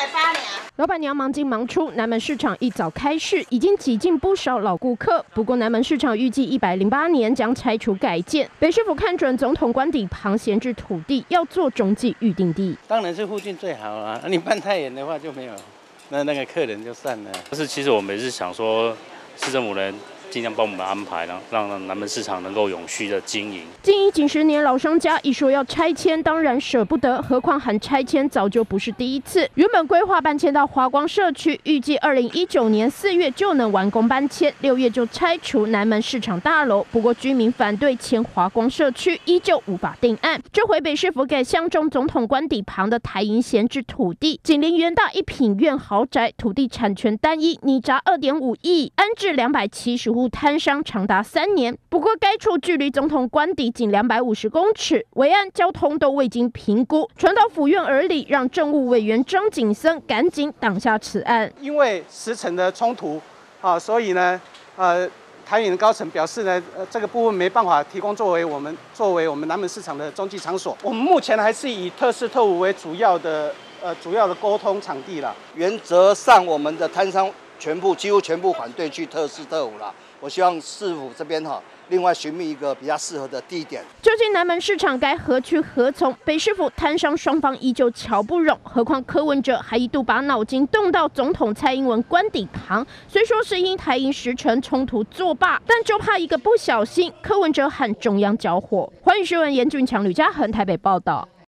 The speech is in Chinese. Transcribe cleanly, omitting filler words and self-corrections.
老板娘忙进忙出，南门市场一早开市，已经挤进不少老顾客。不过南门市场预计108年将拆除改建，北市府看准总统官邸旁闲置土地，要做中继预定地。 当然是附近最好啊，你搬太远的话就没有，那个客人就散了。 但是其实我们也是想说，市政府人尽量帮我们安排，让南门市场能够永续的经营。 经营几十年老商家一说要拆迁，当然舍不得，何况喊拆迁早就不是第一次。原本规划搬迁到华光社区，预计2019年4月就能完工搬迁，6月就拆除南门市场大楼。不过居民反对迁华光社区，依旧无法定案。这回北市府给相中总统官邸旁的台银闲置土地，紧邻元大一品院豪宅，土地产权单一，拟砸2.5亿，安置270户摊商长达3年。不过该处距离总统官邸仅250公尺，维安、交通都未经评估，传到府院耳里，让政务委员张景森赶紧挡下此案。 因为时程的冲突所以呢，台银的高层表示呢，这个部分没办法提供作为我们南门市场的中继场所。我们目前还是以特事特务为主要的沟通场地啦。 原则上，我们的摊商几乎全部反对去特事特务啦。我希望市府这边另外寻觅一个比较适合的地点。 究竟南门市场该何去何从？北市府摊商双方依旧瞧不拢，何况柯文哲还一度把脑筋动到总统蔡英文官邸旁。虽说是因台银时程冲突作罢，但就怕一个不小心，柯文哲和中央交火。寰宇新闻严俊强、吕嘉恒台北报道。